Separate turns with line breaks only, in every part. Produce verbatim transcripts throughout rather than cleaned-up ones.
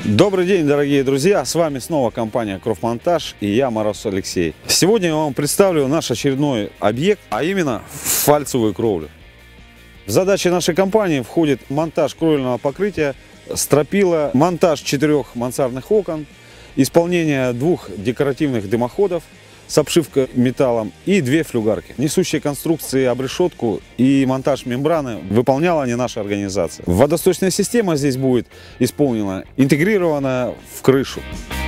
Добрый день, дорогие друзья! С вами снова компания Кровмонтаж и я, Мороз Алексей. Сегодня я вам представлю наш очередной объект, а именно фальцевую кровлю. В задачи нашей компании входит монтаж кровельного покрытия, стропила, монтаж четырех мансардных окон, исполнение двух декоративных дымоходов с обшивкой металлом и две флюгарки. Несущие конструкции обрешетку и монтаж мембраны выполняла не наша организация. Водосточная система здесь будет исполнена, интегрирована в крышу.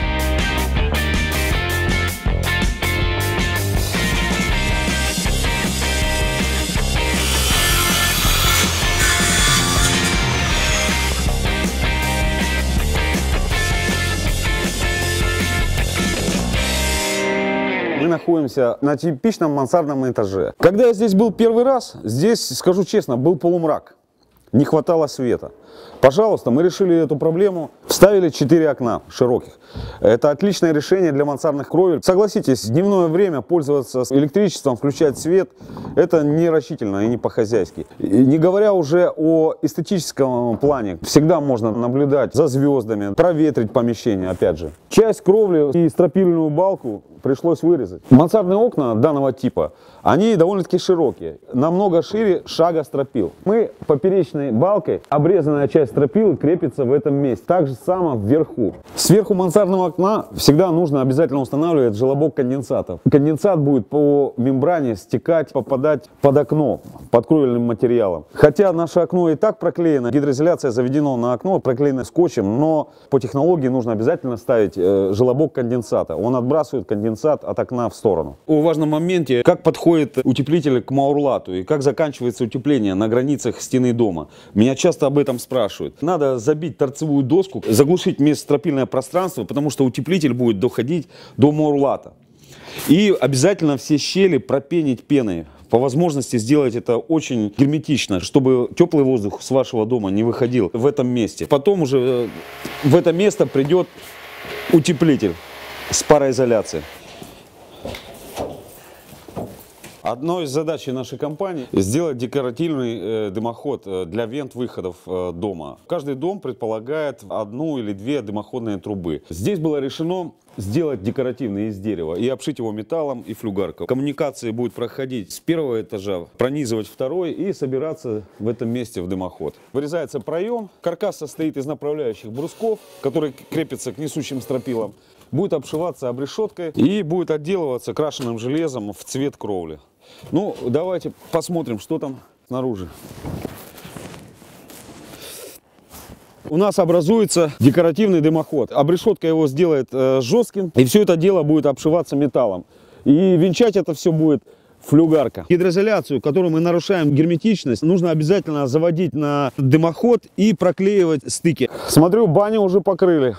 Мы находимся на типичном мансардном этаже. Когда я здесь был первый раз, здесь, скажу честно, был полумрак. Не хватало света. Пожалуйста, мы решили эту проблему. Вставили четыре окна широких. Это отличное решение для мансардных кровель. Согласитесь, в дневное время пользоваться электричеством, включать свет, это не рачительно и не по-хозяйски. Не говоря уже о эстетическом плане. Всегда можно наблюдать за звездами, проветрить помещение, опять же. Часть кровли и стропильную балку пришлось вырезать. Мансардные окна данного типа, они довольно-таки широкие, намного шире шага стропил. Мы поперечной балкой, обрезанная часть стропилы крепится в этом месте. Так же само вверху. Сверху мансардного окна всегда нужно обязательно устанавливать желобок конденсатов. Конденсат будет по мембране стекать, попадать под окно, под кровельным материалом. Хотя наше окно и так проклеено, гидроизоляция заведена на окно, проклеено скотчем, но по технологии нужно обязательно ставить э, желобок конденсата. Он отбрасывает конденсат от окна в сторону. О важном моменте, как подходит утеплитель к маурлату и как заканчивается утепление на границах стены дома. Меня часто об этом спрашивают. Надо забить торцевую доску, заглушить межстропильное пространство, потому что утеплитель будет доходить до маурлата. И обязательно все щели пропенить пеной. По возможности сделать это очень герметично, чтобы теплый воздух с вашего дома не выходил в этом месте. Потом уже в это место придет утеплитель с пароизоляцией. Одной из задач нашей компании сделать декоративный э, дымоход для вент-выходов э, дома. Каждый дом предполагает одну или две дымоходные трубы. Здесь было решено сделать декоративный из дерева и обшить его металлом и флюгаркой. Коммуникация будет проходить с первого этажа, пронизывать второй и собираться в этом месте в дымоход. Вырезается проем. Каркас состоит из направляющих брусков, которые крепятся к несущим стропилам. Будет обшиваться обрешеткой и будет отделываться крашеным железом в цвет кровли. Ну, давайте посмотрим, что там снаружи. У нас образуется декоративный дымоход. Обрешетка его сделает э, жестким, и все это дело будет обшиваться металлом. И венчать это все будет флюгарка. Гидроизоляцию, которую мы нарушаем герметичность, нужно обязательно заводить на дымоход и проклеивать стыки. Смотрю, баню уже покрыли.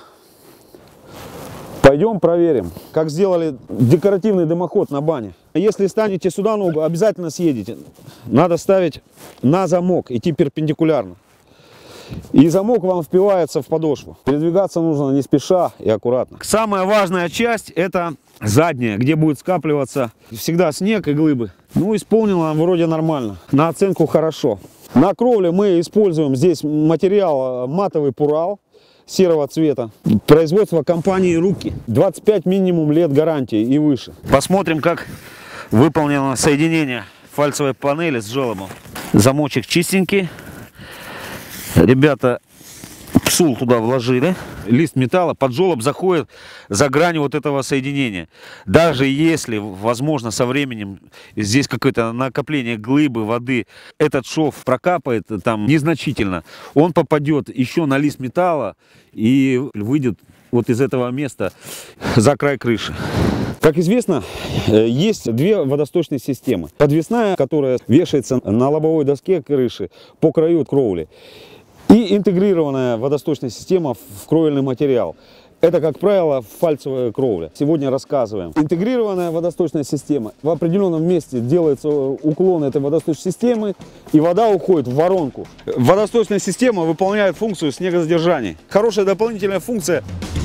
Пойдем проверим, как сделали декоративный дымоход на бане. Если станете сюда, ну, обязательно съедете. Надо ставить на замок, идти перпендикулярно. И замок вам впивается в подошву. Передвигаться нужно не спеша и аккуратно. Самая важная часть — это задняя, где будет скапливаться всегда снег и глыбы. Ну, исполнено вроде нормально. На оценку хорошо. На кровле мы используем здесь материал матовый пурал серого цвета. Производство компании «Руки». двадцать пять минимум лет гарантии и выше. Посмотрим, как выполнено соединение фальцевой панели с желобом. Замочек чистенький. Ребята псул туда вложили. Лист металла под желоб заходит за грань вот этого соединения. Даже если, возможно, со временем здесь какое-то накопление глыбы, воды, этот шов прокапает там незначительно, он попадет еще на лист металла и выйдет вот из этого места за край крыши. Как известно, есть две водосточные системы. Подвесная, которая вешается на лобовой доске крыши по краю кровли, и интегрированная водосточная система в кровельный материал. Это, как правило, фальцевая кровля. Сегодня рассказываем. Интегрированная водосточная система. В определенном месте делается уклон этой водосточной системы, и вода уходит в воронку. Водосточная система выполняет функцию снегозадержания. Хорошая дополнительная функция.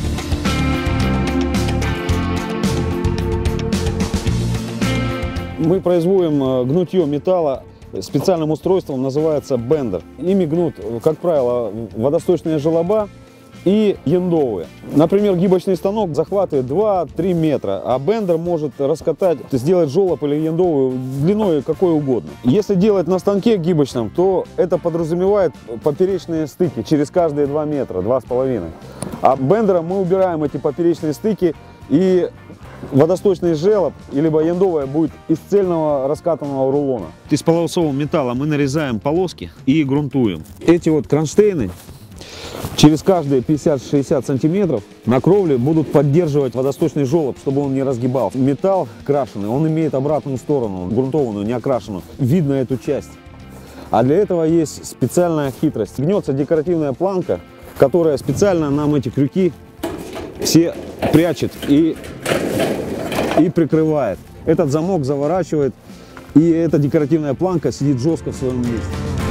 Мы производим гнутье металла специальным устройством, называется бендер. Ими гнут, как правило, водосточные желоба и яндовые. Например, гибочный станок захватывает два-три метра, а бендер может раскатать, сделать желоб или яндовую длиной какой угодно. Если делать на станке гибочном, то это подразумевает поперечные стыки через каждые два метра, два с половиной. А бендером мы убираем эти поперечные стыки, и водосточный желоб, либо яндовая будет из цельного раскатанного рулона. Из полосового металла мы нарезаем полоски и грунтуем. Эти вот кронштейны через каждые пятьдесят-шестьдесят сантиметров на кровле будут поддерживать водосточный желоб, чтобы он не разгибался. Металл крашеный, он имеет обратную сторону, грунтованную, не окрашенную. Видно эту часть. А для этого есть специальная хитрость. Гнется декоративная планка, которая специально нам эти крюки все прячет и, и прикрывает. Этот замок заворачивает, и эта декоративная планка сидит жестко в своем месте.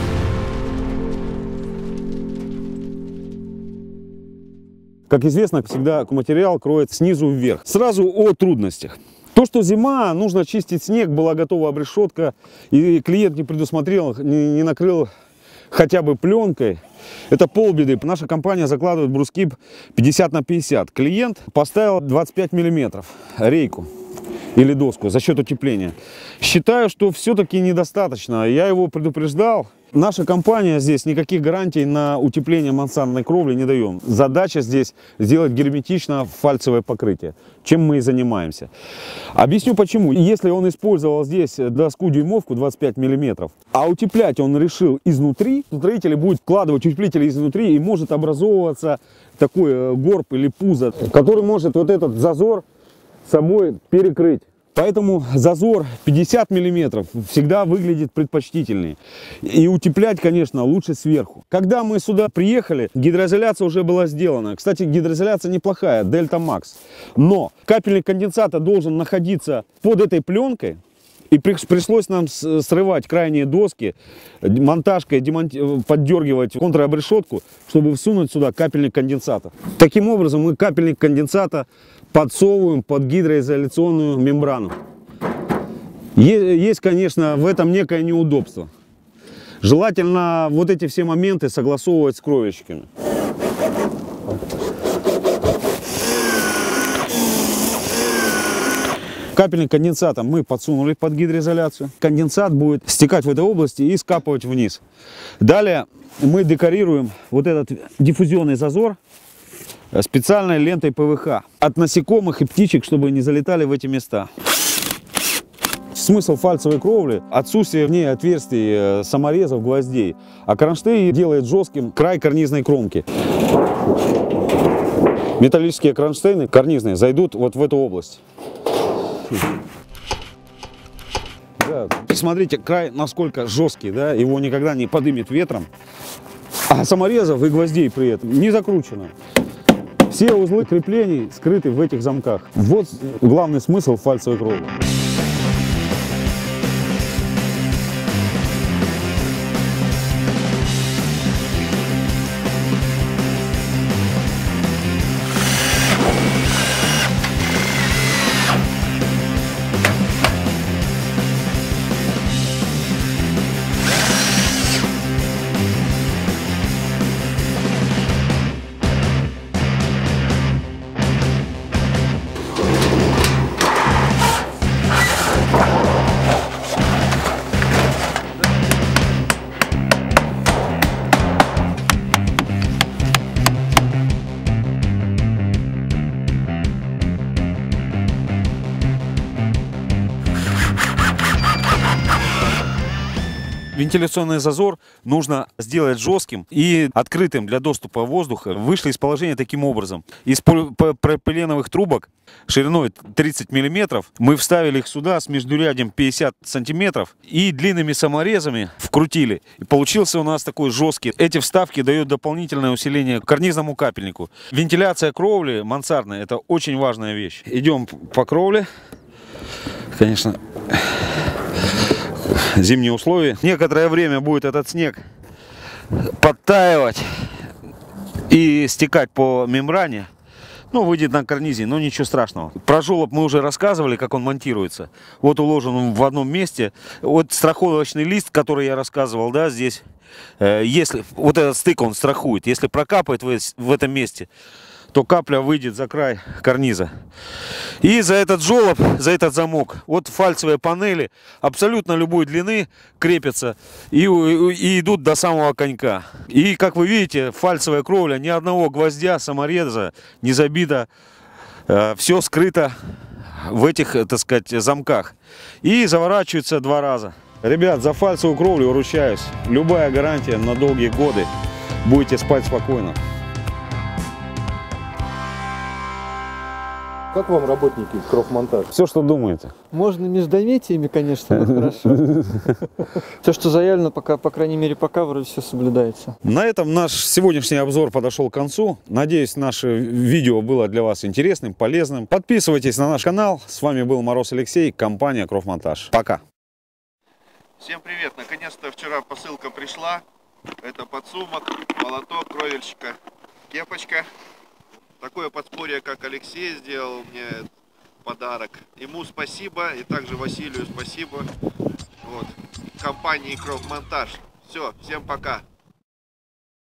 Как известно, всегда материал кроет снизу вверх. Сразу о трудностях. То, что зима, нужно чистить снег, была готова обрешетка, и клиент не предусмотрел, не, не накрыл хотя бы пленкой, это полбеды. Наша компания закладывает брускип пятьдесят на пятьдесят. Клиент поставил двадцать пять миллиметров рейку или доску за счет утепления. Считаю, что все-таки недостаточно. Я его предупреждал. Наша компания здесь никаких гарантий на утепление мансардной кровли не даем. Задача здесь сделать герметично фальцевое покрытие, чем мы и занимаемся. Объясню почему. Если он использовал здесь доску дюймовку двадцать пять миллиметров, а утеплять он решил изнутри, строитель будет вкладывать утеплители изнутри, и может образовываться такой горб или пузо, который может вот этот зазор собой перекрыть. Поэтому зазор пятьдесят миллиметров всегда выглядит предпочтительнее. И утеплять, конечно, лучше сверху. Когда мы сюда приехали, гидроизоляция уже была сделана. Кстати, гидроизоляция неплохая, Delta Max. Но капельник конденсата должен находиться под этой пленкой. И пришлось нам срывать крайние доски, монтажкой поддергивать контробрешетку, чтобы всунуть сюда капельник конденсата. Таким образом мы капельник конденсата подсовываем под гидроизоляционную мембрану. Есть, конечно, в этом некое неудобство. Желательно вот эти все моменты согласовывать с кровельщиками. Капельник конденсата мы подсунули под гидроизоляцию. Конденсат будет стекать в этой области и скапывать вниз. Далее мы декорируем вот этот диффузионный зазор специальной лентой пэ вэ ха от насекомых и птичек, чтобы не залетали в эти места. Смысл фальцевой кровли – отсутствие в ней отверстий, саморезов, гвоздей. А кронштейн делает жестким край карнизной кромки. Металлические кронштейны карнизные зайдут вот в эту область. Да. Смотрите, край насколько жесткий, да, его никогда не подымет ветром. А саморезов и гвоздей при этом не закручено. Все узлы креплений скрыты в этих замках. Вот главный смысл фальцевой кровли. Вентиляционный зазор нужно сделать жестким и открытым для доступа воздуха. Вышли из положения таким образом. Из пропиленовых трубок шириной тридцать миллиметров мы вставили их сюда с междурядием пятьдесят сантиметров и длинными саморезами вкрутили. И получился у нас такой жесткий. Эти вставки дают дополнительное усиление карнизному капельнику. Вентиляция кровли мансардной – это очень важная вещь. Идем по кровле. Конечно, зимние условия. Некоторое время будет этот снег подтаивать и стекать по мембране. Ну, выйдет на карнизе, но ничего страшного. Про желоб мы уже рассказывали, как он монтируется. Вот уложен он в одном месте. Вот страховочный лист, который я рассказывал, да, здесь. Э, если вот этот стык он страхует, если прокапает в, в этом месте, то капля выйдет за край карниза. И за этот желоб, за этот замок, вот фальцевые панели абсолютно любой длины крепятся и, и идут до самого конька. И как вы видите, фальцевая кровля, ни одного гвоздя, самореза не забито, э, все скрыто в этих, так сказать, замках. И заворачивается два раза. Ребят, за фальцевую кровлю ручаюсь. Любая гарантия на долгие годы. Будете спать спокойно.
Как вам работники Кровмонтаж?
Все, что думаете.
Можно междометиями, конечно, но хорошо. Все, что заявлено, пока, по крайней мере, пока вроде все соблюдается.
На этом наш сегодняшний обзор подошел к концу. Надеюсь, наше видео было для вас интересным, полезным. Подписывайтесь на наш канал. С вами был Мороз Алексей, компания Кровмонтаж. Пока.
Всем привет! Наконец-то вчера посылка пришла. Это подсумок, молоток кровельщика, кепочка. Такое подспорье, как Алексей сделал мне подарок. Ему спасибо, и также Василию спасибо. Вот. Компании Кровмонтаж. Все, всем пока.